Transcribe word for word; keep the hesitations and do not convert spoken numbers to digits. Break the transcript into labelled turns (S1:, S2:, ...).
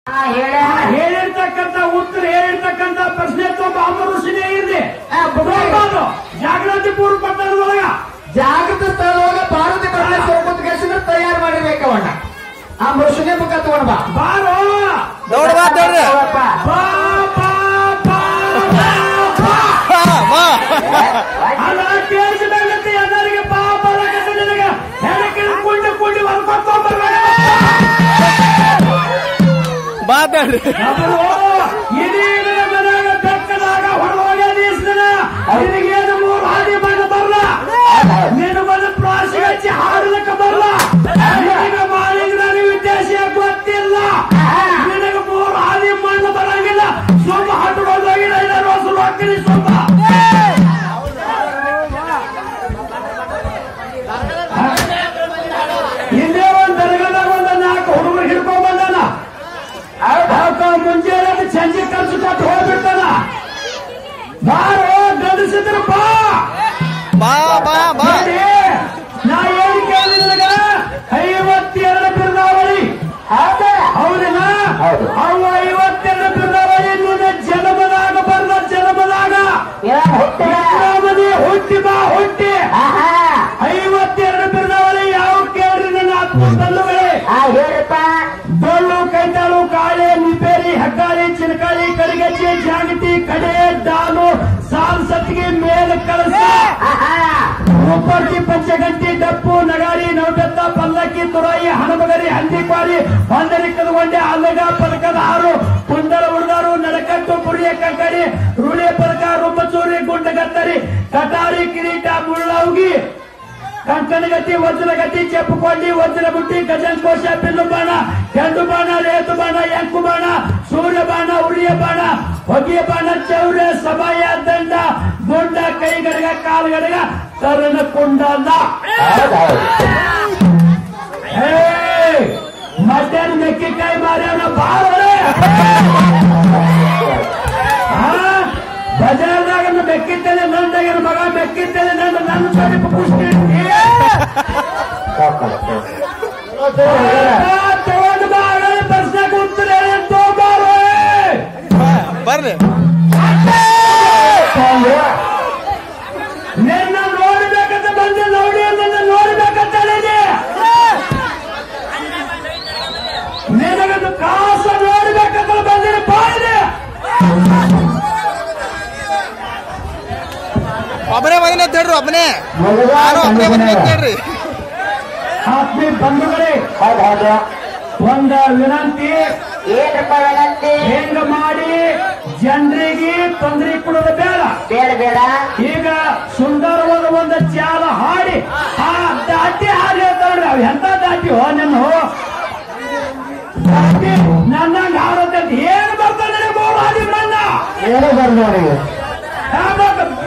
S1: ಹೇಳಿರ್ತಕ್ಕಂಥ ಉತ್ತರ ಹೇಳಿರ್ತಕ್ಕಂಥ ಪ್ರಶ್ನೆ ತುಂಬ ಅಮರುಷಿನೇ ಇರಲಿ ಜಾಗೃತಿ ಪೂರ್ವ ಪಟ್ಟಣದೊಳಗ
S2: ಜಾಗೃತ ಸ್ಥಳದೊಳಗ ಭಾರತೀಯ ಪ್ರದೇಶ ಹೋಗೋದಕ್ಕೆ ತಯಾರು ಮಾಡಿರ್ಬೇಕವಣ್ಣ ಆ ಮನುಷ್ಯನೇ ಮುಖ ತಗೊಂಡ್ ಬಾ
S1: ಬಾರೋ
S3: ದೌಡ್ ಬಾ ದೌಡ್ರಿ
S1: ಅಲ್ಲ ಕೇಳಿಸಿದಾಗತ್ತೆ ಎಲ್ಲರಿಗೆ ಪಾಪ ನಿನಗೆ ಹೆಣಕ್ಕೆ ಕುಂಡಿ ಕುಂಡಿ ಬರ್ಕೊಡ್ಕೊಂಡ್ಬರ್ಬೇಡ
S3: ಮಾತಾಡ್ರಿ
S1: ಇದೀ ಮನೆಯಾಗ ಬೆಕ್ಕದಾಗ ಹೊರಗೆ ನೀಸ್ತಾನ ನಿನಗೇನು ಮೂರು ಹಾದಿ ಮಣ್ಣು ಬರಲ್ಲ ನೀನು ಬಂದು ಪ್ರಾಸಿ ಹಚ್ಚಿ ಹಾಡಲಿಕ್ಕೆ ಬರಲ್ಲ ನಿನಗೆ ಮಾಲಿಗೆ ನನಗೆ ವಿದ್ಯಾಸ ಗೊತ್ತಿಲ್ಲ ನಿನಗೆ ಮೂರು ಹಾದಿ ಮಣ್ಣು ಬರಂಗಿಲ್ಲ ಸ್ವಲ್ಪ ಹಟ್ಟುಕೊಂಡು ಹೋಗಿ ಐದಾರು ವರ್ಷ ಹೋಗ್ತೀನಿ ಸ್ವಲ್ಪ ಹಿಂದೆ ಒಂದು ದರ್ಗದಾಗ ಒಂದು ನಾಲ್ಕು ಹುಡುಗರು ಹಿಡ್ಕೊಂಡ್ ಬಂದಾನ ಮುಂಜಾನೆ ಸಂಜೆ ಕಲ್ಸು ಕೊಟ್ಟು ಹೋಗ್ಬಿಡ್ತಾನ ಬಾರೋ ಗಂಡಸಿದ್ರು ಬಾ
S3: ಬಾ ಬಾ ಬಾ
S1: ನಾ ಏನ್ ಕೇಳಿದಾಗ ಐವತ್ತೆರಡು ಬಿರ್ದಾವಳಿ ಹೌದೇನಾ ಅವ ಐವತ್ತೆರಡು ಬಿರ್ದಾವಳಿ ನಿನ್ನ ಜನ್ಮದಾಗ ಬರ್ದ ಜನ್ಮದಾಗ ಹುಟ್ಟಿ ಬಾ ಹುಟ್ಟಿ ಐವತ್ತೆರಡು ಬಿರ್ದಾವಳಿ ಯಾವ ಕೇಳ್ರಿ ನನ್ನ ಆತ್ಮತಲ್ಲುಗಳೇ ಡೊಳ್ಳು ಕೈತಾಳು ಕಾಳೆ ನಿಪೇರಿ ಹಗ್ಗಾಳಿ ಚಿನಕಾಳಿ ಕಡಿಗಚ್ಚಿ ಜಾಗತಿ ಕಡೆ ಡಾಲು ಸಾಲ್ ಸತ್ತಿಗೆ ಮೇಲೆ ಕಳಸ ಉಪ್ಪರ್ತಿ ಪಂಚಗಂಟಿ ಡಪ್ಪು ನಗಾರಿ ನೌಬೆತ್ತ ಪಲ್ಲಕ್ಕಿ ತುರಾಯಿ ಹಣಮಗರಿ ಹಂದಿಕ್ವಾರಿ ಹೊಂದರಿ ಕದಗೊಂಡೆ ಅಲ್ಲಗ ಪದಕದ ಹಾರು ಕುಂದರ ಉಳಿದಾರು ನಡಕಟ್ಟು ಪುರಿಯ ಕಂಕಡಿ ರೂಢಿ ಪದಕ ರುಬ್ಬಚೂರಿ ಗುಂಡಗತ್ತರಿ ಕಟಾರಿ ಕಿರೀಟ ಮುಳ್ಳೌಗಿ ಕಂಕಣಗತಿ ವಜ್ರಗತಿ ಚೆಪ್ಪುಕೊಂಡಿ ವಜ್ರ ಬುಟ್ಟಿ ಗಜನ್ ಕೋಶ ಬಿಲ್ಲು ಬಾಣ ಕೆಂಡು ಬಾಣ ರೇತು ಬಾಣ ಎಂಕು ಬಾಣ ಸೂರ್ಯ ಬಾಣ ಉರಿಯ ಬಾಣ ಹೊಗೆಯ ಬಾಣ ಚೌರ್ಯ ಸಭಾಯ ದಂಡ ಗುಂಡ ಕೈಗಡಗ ಕಾಲ್ಗಡಗ ತರನ ಕುಂಡಲ್ಲ ಮಧ್ಯಾಹ್ನ ಮೆಕ್ಕಿಕಾಯಿ ಮಾರ್ಯಾವನ ಬಾಳೆ ಬಜಾರ್ದಾಗ ಬೆಕ್ಕಿದ್ದೇನೆ ನಂದಾಗ ಮಗ ಬೆಕ್ಕಿದ್ದೇನೆ ನನ್ನ ನನ್ನ ಸ್ವಲ್ಪ ಪುಷ್ಟಿ ತಗೊಂಡು ಬಾಳ ಬರ್ಸಕ್ ಹೋಗ್ತಾರೆ ತೋಬಾರೋ
S3: ಬರ್ರಿ
S1: ನಿನ್ನ ನೋಡ್ಬೇಕಂತ ಬಂದೆ ನೋಡಿ ನನ್ನ ನೋಡ್ಬೇಕಂತ ನಿನಗೊಂದು ಕಾಸ ನೋಡ್ಬೇಕಂತ ಬಂದಿರ ಬಾಯಿದೆ
S3: ಒಬ್ಬನೇ ಬಂದಿನ ಅಂತ ಹೇಳ್ರಿ ಒಬ್ಬನೇ ಯಾರು ಒಬ್ಬನೇ ಬಂದಿನ ಅಂತ ಹೇಳ್ರಿ
S1: ಆತ್ಮೀಯ ಬಂಧುಗಳೇ ಒಂದ ವಿನಂತಿ
S2: ಏನಪ್ಪ ವಿನಂತಿ
S1: ಹೆಂಗ ಮಾಡಿ ಜನರಿಗೆ ತೊಂದರೆ ಕೊಡೋದು ಬೇಡ
S2: ಬೇಡ ಬೇಡ
S1: ಈಗ ಸುಂದರವಾದ ಒಂದು ಚಾಲ ಹಾಡಿ ಆ ದಾಟಿ ಹಾಡಿ ಹೇಳ್ತಾವ್ರಿ ಅವ್ ಎಂತ ದಾಟಿ ಹೋ ನನ್ನ ದಾಟಿ ನನ್ನಂಗ ಹಾಡೋದಂತ ಏನು ಬರ್ತಾನೆ ಮೂರು ಹಾದಿ ಮಣ್ಣ
S2: ಏನು ಬರ್ದು ನೋಡಿ